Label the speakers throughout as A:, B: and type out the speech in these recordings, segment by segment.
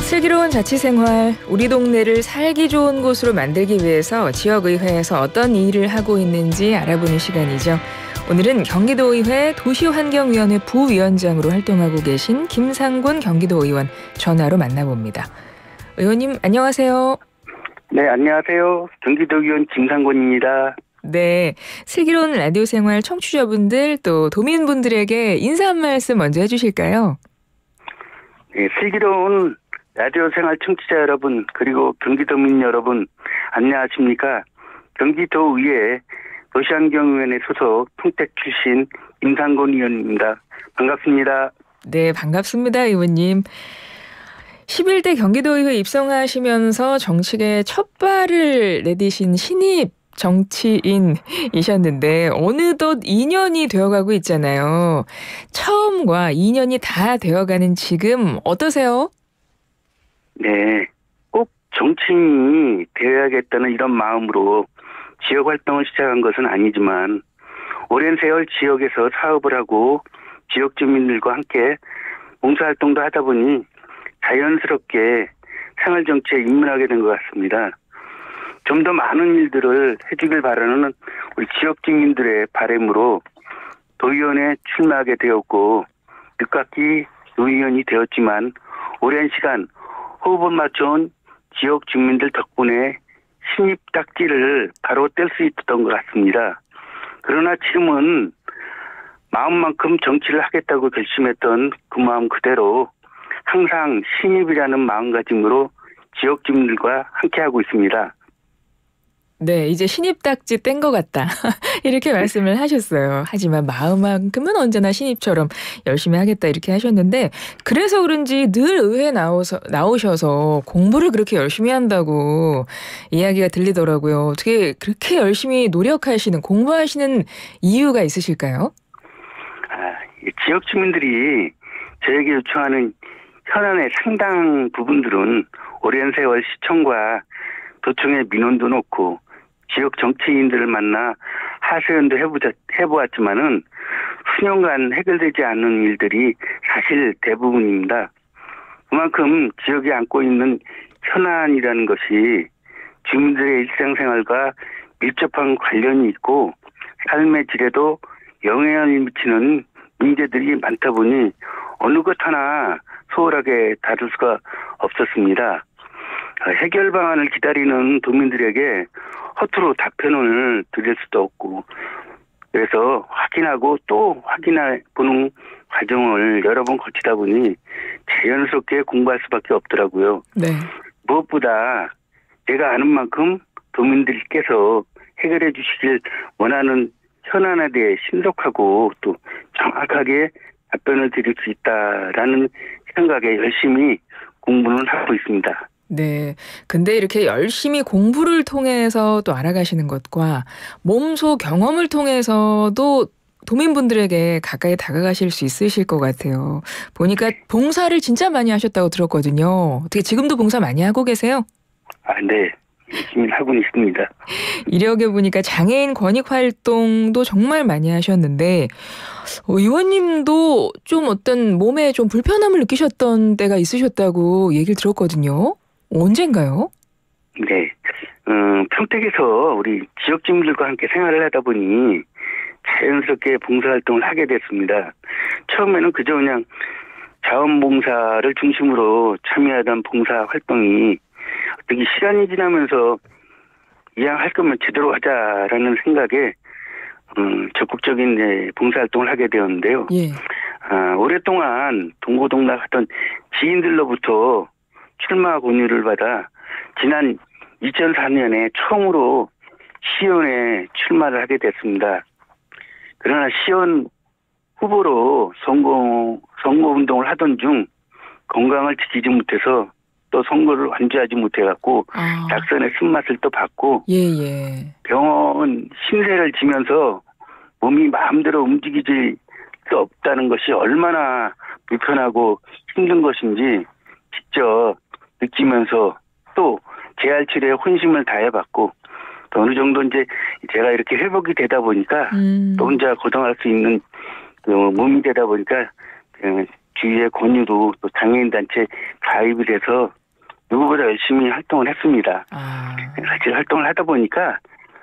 A: 슬기로운 자치생활, 우리 동네를 살기 좋은 곳으로 만들기 위해서 지역의회에서 어떤 일을 하고 있는지 알아보는 시간이죠. 오늘은 경기도의회 도시환경위원회 부위원장으로 활동하고 계신 김상곤 경기도의원 전화로 만나봅니다. 의원님 안녕하세요.
B: 네, 안녕하세요. 경기도의원 김상곤입니다.
A: 네, 슬기로운 라디오 생활 청취자분들 또 도민분들에게 인사 한 말씀 먼저 해주실까요?
B: 네, 슬기로운 라디오 생활 청취자 여러분, 그리고 경기도민 여러분, 안녕하십니까? 경기도의회 도시환경위원회 소속 평택 출신 김상곤 의원입니다. 반갑습니다.
A: 네, 반갑습니다, 의원님. 11대 경기도의회 입성하시면서 정치계 첫 발을 내디신 신입 정치인이셨는데 어느덧 2년이 되어가고 있잖아요. 처음과 2년이 다 되어가는 지금 어떠세요?
B: 네, 꼭 정치인이 되어야겠다는 이런 마음으로 지역 활동을 시작한 것은 아니지만 오랜 세월 지역에서 사업을 하고 지역 주민들과 함께 봉사활동도 하다 보니 자연스럽게 생활정치에 입문하게 된 것 같습니다. 좀 더 많은 일들을 해주길 바라는 우리 지역 주민들의 바람으로 도의원에 출마하게 되었고 늦깎이 도의원이 되었지만 오랜 시간 호흡을 맞춰온 지역 주민들 덕분에 신입 딱지를 바로 뗄 수 있었던 것 같습니다. 그러나 지금은 마음만큼 정치를 하겠다고 결심했던 그 마음 그대로 항상 신입이라는 마음가짐으로 지역 주민들과 함께하고 있습니다.
A: 네, 이제 신입 딱지 뗀 것 같다. 이렇게 말씀을 하셨어요. 하지만 마음만큼은 언제나 신입처럼 열심히 하겠다 이렇게 하셨는데 그래서 그런지 늘 의회에 나오셔서 공부를 그렇게 열심히 한다고 이야기가 들리더라고요. 어떻게 그렇게 열심히 노력하시는, 공부하시는 이유가 있으실까요?
B: 지역 주민들이 저에게 요청하는 현안의 상당 부분들은 오랜 세월 시청과 도청의 민원도 놓고 지역 정치인들을 만나 하소연도 해보았지만은 수년간 해결되지 않는 일들이 사실 대부분입니다. 그만큼 지역에 안고 있는 현안이라는 것이 주민들의 일상생활과 밀접한 관련이 있고 삶의 질에도 영향을 미치는 문제들이 많다 보니 어느 것 하나 소홀하게 다룰 수가 없었습니다. 해결 방안을 기다리는 도민들에게 허투루 답변을 드릴 수도 없고 그래서 확인하고 또 확인해 보는 과정을 여러 번 거치다 보니 자연스럽게 공부할 수밖에 없더라고요.
A: 네.
B: 무엇보다 제가 아는 만큼 도민들께서 해결해 주시길 원하는 현안에 대해 신속하고 또 정확하게 답변을 드릴 수 있다라는 생각에 열심히 공부는 하고 있습니다.
A: 네. 근데 이렇게 열심히 공부를 통해서 또 알아가시는 것과 몸소 경험을 통해서도 도민분들에게 가까이 다가가실 수 있으실 것 같아요. 보니까 봉사를 진짜 많이 하셨다고 들었거든요. 어떻게 지금도 봉사 많이 하고 계세요?
B: 네. 열심히 하고 있습니다.
A: 이력에 보니까 장애인 권익 활동도 정말 많이 하셨는데 의원님도 좀 어떤 몸에 좀 불편함을 느끼셨던 때가 있으셨다고 얘기를 들었거든요. 언젠가요?
B: 네. 평택에서 우리 지역 주민들과 함께 생활을 하다 보니 자연스럽게 봉사활동을 하게 됐습니다. 처음에는 그저 그냥 자원봉사를 중심으로 참여하던 봉사활동이 어떻게 시간이 지나면서 이왕 할 거면 제대로 하자라는 생각에 적극적인 봉사활동을 하게 되었는데요.
A: 예.
B: 오랫동안 동고동락하던 지인들로부터 출마 권유를 받아 지난 2004년에 처음으로 시의원에 출마를 하게 됐습니다. 그러나 시의원 후보로 선거운동을 하던 중 건강을 지키지 못해서 또 선거를 완주하지 못해갖고 낙선의 쓴맛을 또 받고 병원 신세를 지면서 몸이 마음대로 움직이지 수 없다는 것이 얼마나 불편하고 힘든 것인지 직접 느끼면서 또 재활치료에 혼심을 다해봤고 또 어느 정도 이제 제가 이렇게 회복이 되다 보니까 또 혼자 거동할 수 있는 몸이 되다 보니까 주위의 권유도 또 장애인단체 가입이 돼서 누구보다 열심히 활동을 했습니다. 사실 활동을 하다 보니까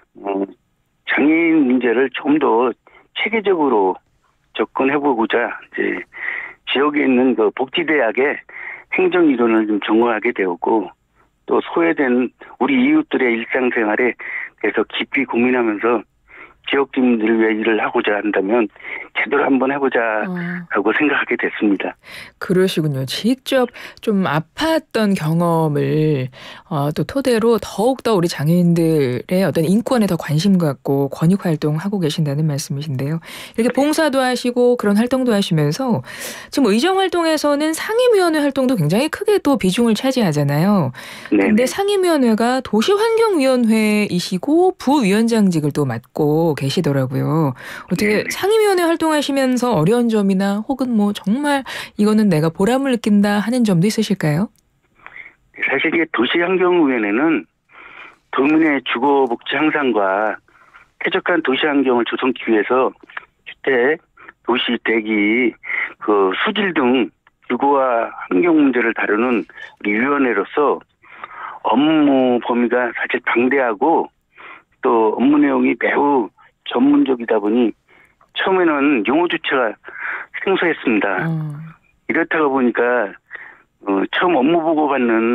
B: 장애인 문제를 좀 더 체계적으로 접근해보고자 이제 지역에 있는 그 복지대학의 행정이론을 좀 전공하게 되었고 또 소외된 우리 이웃들의 일상생활에 대해서 깊이 고민하면서 지역 주민들을 위해 일을 하고자 한다면 제대로 한번 해보자라고 생각하게 됐습니다.
A: 그러시군요. 직접 좀 아팠던 경험을 또 토대로 더욱더 우리 장애인들의 어떤 인권에 더 관심 갖고 권익 활동하고 계신다는 말씀이신데요. 이렇게 봉사도 하시고 그런 활동도 하시면서 지금 의정 활동에서는 상임위원회 활동도 굉장히 크게 또 비중을 차지하잖아요. 그런데 상임위원회가 도시환경위원회이시고 부위원장직을 또 맡고 계시더라고요. 어떻게 상임위원회 활동하시면서 어려운 점이나 혹은 뭐 정말 이거는 내가 보람을 느낀다 하는 점도 있으실까요?
B: 사실 이게 도시환경위원회는 도민의 주거복지 향상과 쾌적한 도시환경을 조성하기 위해서 주택, 도시, 대기, 그 수질 등 주거와 환경 문제를 다루는 우리 위원회로서 업무 범위가 사실 방대하고 또 업무 내용이 매우 전문적이다 보니 처음에는 용어조차가 생소했습니다. 이렇다가 보니까 처음 업무 보고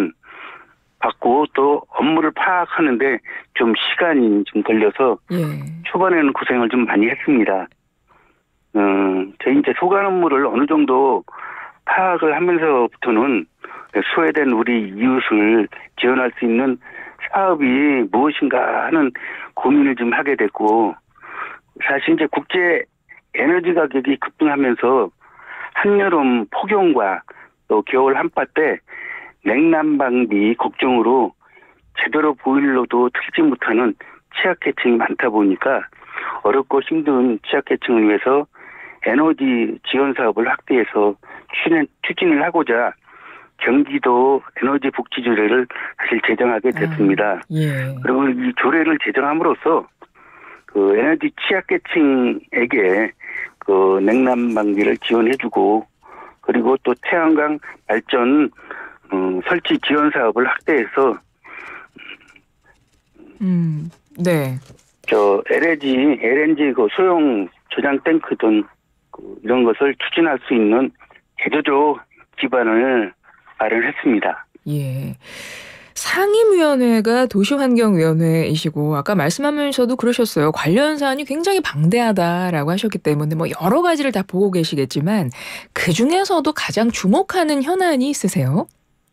B: 받고 또 업무를 파악하는데 좀 시간이 좀 걸려서 초반에는 고생을 좀 많이 했습니다. 저희 이제 소관 업무를 어느 정도 파악을 하면서부터는 소외된 우리 이웃을 지원할 수 있는 사업이 무엇인가 하는 고민을 좀 하게 됐고 사실 이제 국제 에너지 가격이 급등하면서 한여름 폭염과 또 겨울 한파 때 냉난방비 걱정으로 제대로 보일러도 틀지 못하는 취약계층이 많다 보니까 어렵고 힘든 취약계층을 위해서 에너지 지원 사업을 확대해서 추진을 하고자 경기도 에너지 복지 조례를 사실 제정하게 됐습니다. 그리고 이 조례를 제정함으로써 그 에너지 취약계층에게 그 냉난방비를 지원해주고 그리고 또 태양광 발전 설치 지원 사업을 확대해서 저 LNG 그 소형 저장 탱크 등 이런 것을 추진할 수 있는 제도적 기반을 마련했습니다.
A: 상임위원회가 도시환경위원회이시고 아까 말씀하면서도 그러셨어요. 관련 사안이 굉장히 방대하다라고 하셨기 때문에 뭐 여러 가지를 다 보고 계시겠지만 그중에서도 가장 주목하는 현안이 있으세요?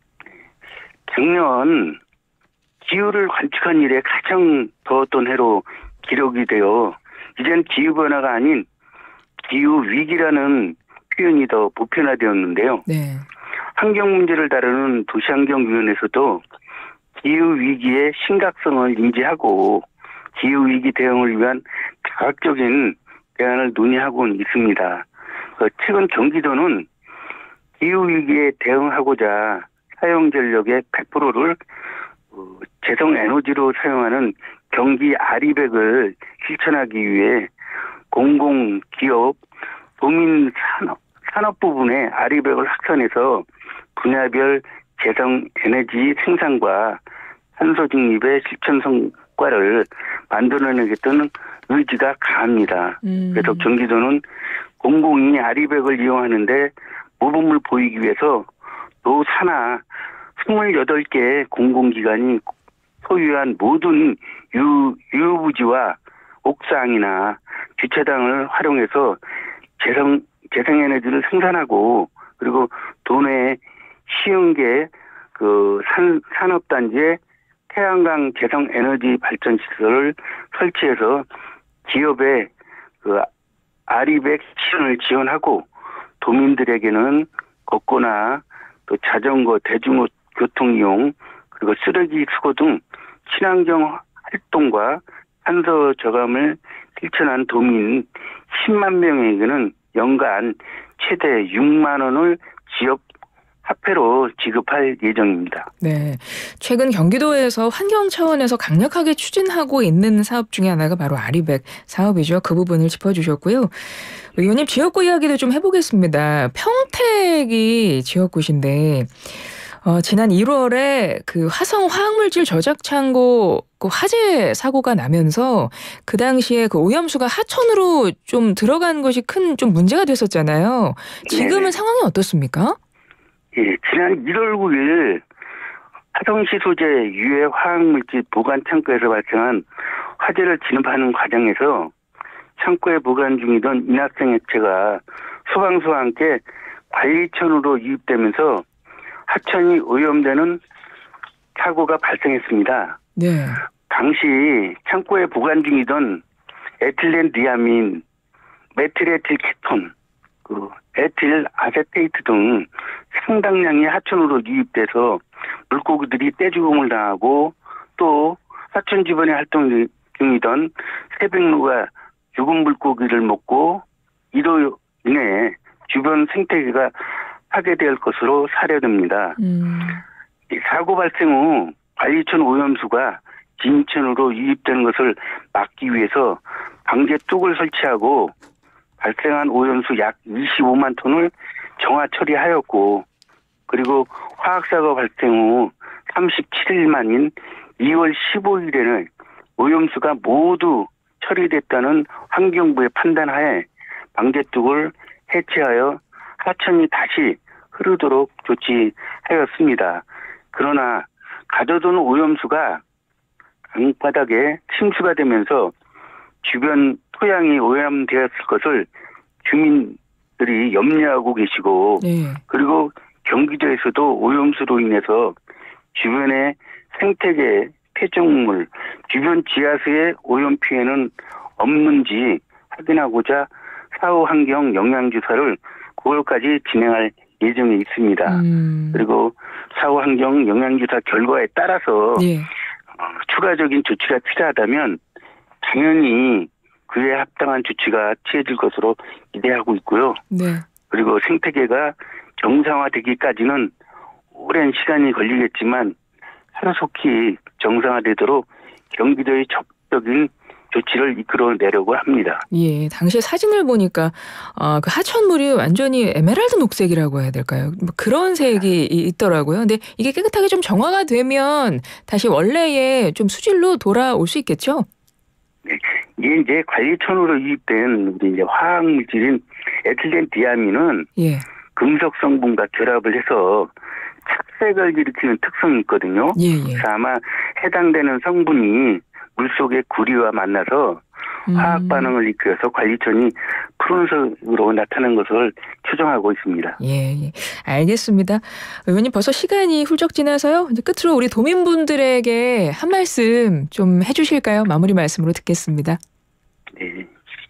B: 작년 기후를 관측한 이래 가장 더웠던 해로 기록이 되어 이젠 기후변화가 아닌 기후위기라는 표현이 더 보편화되었는데요. 환경 문제를 다루는 도시환경위원회에서도 기후위기의 심각성을 인지하고 기후위기 대응을 위한 다각적인 대안을 논의하고 있습니다. 최근 경기도는 기후위기에 대응하고자 사용전력의 100%를 재생에너지로 사용하는 경기 아리백을 실천하기 위해 공공기업, 도민산업 부분의 아리백을 확산해서 분야별 재생에너지 생산과 탄소 중립의 실천 성과를 만들어내겠다는 의지가 강합니다. 그래서 경기도는 공공이 아리백을 이용하는데 모범을 보이기 위해서 도 산하 28개 공공기관이 소유한 모든 유부지와 옥상이나 주차장을 활용해서 재생에너지를 생산하고 그리고 도내 50개 그 산업단지에 태양광 재생에너지 발전 시설을 설치해서 기업의 그 아리백 실현을 지원하고 도민들에게는 걷거나 또 자전거, 대중교통 이용 그리고 쓰레기 수거 등 친환경 활동과 탄소 저감을 실천한 도민 10만 명에게는 연간 최대 6만 원을 지역 화폐로 지급할 예정입니다.
A: 네. 최근 경기도에서 환경 차원에서 강력하게 추진하고 있는 사업 중에 하나가 바로 아리백 사업이죠. 그 부분을 짚어주셨고요. 의원님 지역구 이야기도 좀 해보겠습니다. 평택이 지역구신데 지난 1월에 그 화성 화학물질 저장 창고 그 화재 사고가 나면서 그 당시에 그 오염수가 하천으로 좀 들어간 것이 큰 좀 문제가 됐었잖아요. 지금은
B: 네네.
A: 상황이 어떻습니까?
B: 예, 지난 1월 9일 화성시 소재 유해 화학물질 보관 창고에서 발생한 화재를 진압하는 과정에서 창고에 보관 중이던 인화성 액체가 소방서와 함께 관리천으로 유입되면서 하천이 오염되는 사고가 발생했습니다.
A: 네.
B: 당시 창고에 보관 중이던 에틸렌 디아민, 메틸에틸 케톤, 에틸 아세테이트 등 상당량의 하천으로 유입돼서 물고기들이 떼죽음을 당하고 또 하천 주변에 활동 중이던 새백로가 죽은 물고기를 먹고 이로 인해 주변 생태계가 파괴될 것으로 사례됩니다. 이 사고 발생 후 관리천 오염수가 진천으로 유입되는 것을 막기 위해서 방제 뚝을 설치하고 발생한 오염수 약 25만 톤을 정화 처리하였고 그리고 화학사고 발생 후 37일 만인 2월 15일에는 오염수가 모두 처리됐다는 환경부의 판단하에 방제뚝을 해체하여 하천이 다시 흐르도록 조치하였습니다. 그러나 가둬둔 오염수가 강바닥에 침수가 되면서 주변 토양이 오염되었을 것을 주민들이 염려하고 계시고
A: 네.
B: 그리고 경기도에서도 오염수로 인해서 주변의 생태계, 폐적물, 주변 지하수의 오염 피해는 없는지 확인하고자 사후 환경 영향조사를 9월까지 진행할 예정에 있습니다. 그리고 사후 환경 영향조사 결과에 따라서
A: 예.
B: 추가적인 조치가 필요하다면 당연히 그에 합당한 조치가 취해질 것으로 기대하고 있고요.
A: 네.
B: 그리고 생태계가 정상화되기까지는 오랜 시간이 걸리겠지만 하루속히 정상화되도록 경기도의 적극적인 조치를 이끌어내려고 합니다.
A: 예, 당시에 사진을 보니까 그 하천물이 완전히 에메랄드 녹색이라고 해야 될까요? 뭐 그런 색이 있더라고요. 근데 이게 깨끗하게 좀 정화가 되면 다시 원래의 좀 수질로 돌아올 수 있겠죠?
B: 네, 이게 이제 관리천으로 유입된 우리 이제 화학물질인 에틸렌 디아민은
A: 예.
B: 금속 성분과 결합을 해서 착색을 일으키는 특성이 있거든요.
A: 예, 예.
B: 그래서 아마 해당되는 성분이 물속의 구리와 만나서 화학 반응을 일으켜서 관리천이 푸른색으로 나타난 것을 추정하고 있습니다.
A: 예, 예. 알겠습니다. 의원님 벌써 시간이 훌쩍 지나서요. 이제 끝으로 우리 도민분들에게 한 말씀 좀 해주실까요? 마무리 말씀으로 듣겠습니다.
B: 네.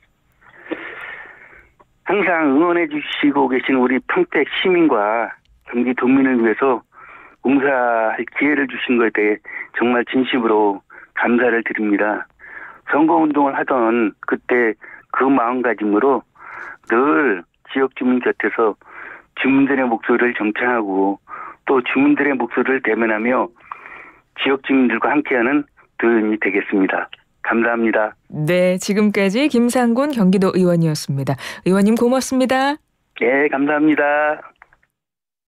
B: 항상 응원해 주시고 계신 우리 평택 시민과 경기도민을 위해서 봉사할 기회를 주신 것에 대해 정말 진심으로 감사를 드립니다. 선거운동을 하던 그때 그 마음가짐으로 늘 지역 주민 곁에서 주민들의 목소리를 정창하고 또 주민들의 목소리를 대면하며 지역 주민들과 함께하는 도의원이 되겠습니다. 감사합니다.
A: 네, 지금까지 김상곤 경기도 의원이었습니다. 의원님 고맙습니다.
B: 네, 감사합니다.